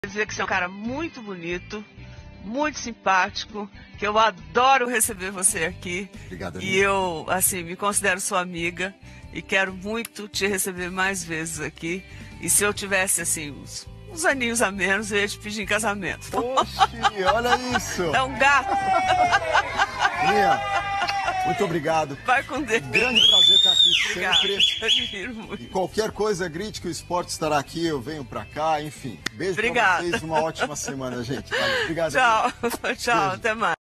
Dizer que você é um cara muito bonito, muito simpático, que eu adoro receber você aqui. Obrigado, e eu, assim, me considero sua amiga e quero muito te receber mais vezes aqui. E se eu tivesse, assim, uns aninhos a menos, eu ia te pedir em casamento. Oxi, olha isso! É um gato. Linha, muito obrigado. Vai com Deus. Grande prazer estar aqui Obrigada, sempre. eu admiro muito. E qualquer coisa, grite que o esporte estará aqui, eu venho pra cá, enfim. Beijo Obrigada. pra vocês, uma ótima semana, gente. Valeu. Obrigado. Tchau, tchau, Beijo. até mais.